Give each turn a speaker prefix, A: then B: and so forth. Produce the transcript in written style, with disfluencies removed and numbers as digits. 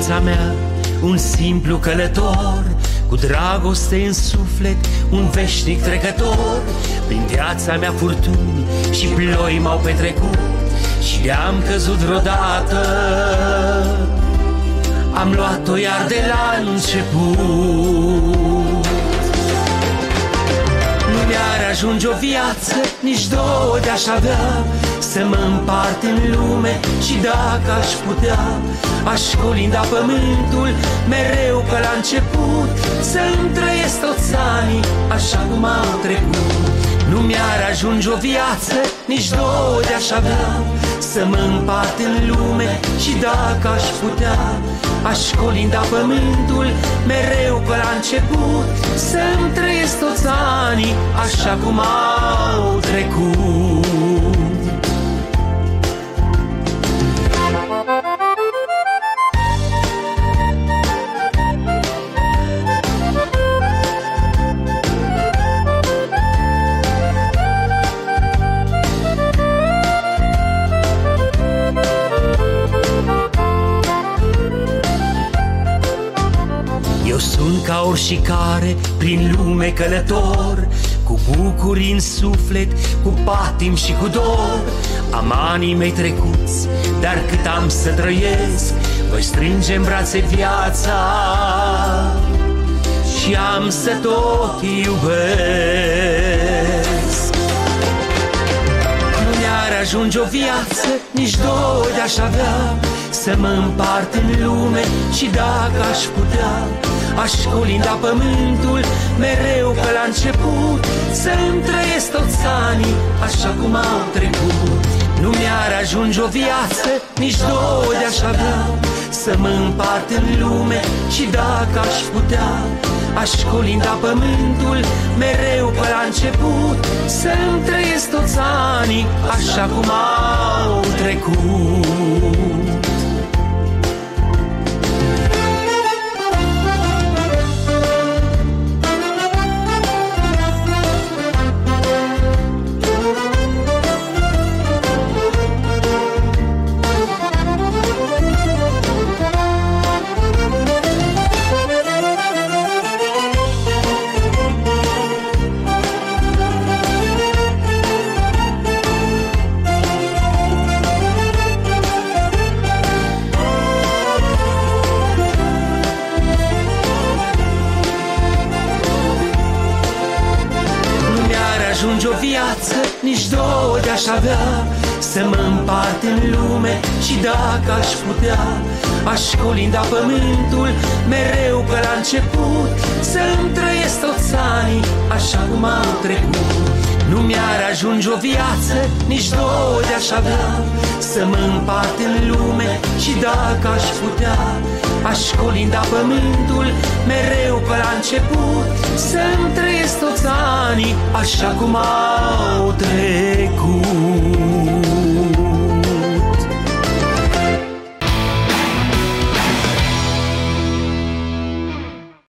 A: viața mea un simplu călător, cu dragoste în suflet, un veșnic trecător. Prin viața mea furtuni și ploi m-au petrecut, și de-am căzut vreodată, am luat-o iar de la început. Nu mi-ar ajunge o viață, nici două de-aș avea, să mă împart în lume și dacă aș putea, aș colinda pământul mereu ca la început, să-mi trăiesc toți anii așa cum au trecut. Nu mi-ar ajunge o viață, nici două de-aș avea, să mă împart în lume și dacă aș putea, aș colinda pământul mereu ca la început, să-mi trăiesc toți anii așa cum au trecut. Eu sunt ca oricare prin lume călător, cu bucurii în suflet, cu patim și cu dor. Am anii mei trecuți, dar cât am să trăiesc, voi strânge în brațe viața și am să tot iubesc. Nu mi-ar ajunge o viață, nici două de-aș avea, să mă împart în lume și dacă aș putea, aș colinda pământul mereu ca la început, să-mi trăiesc toți anii așa cum au trecut. Nu mi-ar ajunge o viață, nici două de-aș avea, să mă împart în lume și dacă aș putea, aș colinda pământul mereu ca la început, să-mi trăiesc toți anii așa cum au trecut. Ajunge o viață, nici două de-aș avea, să mă împart în lume și dacă aș putea, aș colinda pământul mereu ca la început, să-mi trăiesc toți anii așa cum au trecut. Nu mi-ar ajunge o viață, nici două de-aș avea, să mă împart în lume și dacă aș putea, aș colinda pământul mereu ca la început, să-mi trăiesc toți anii așa cum au trecut.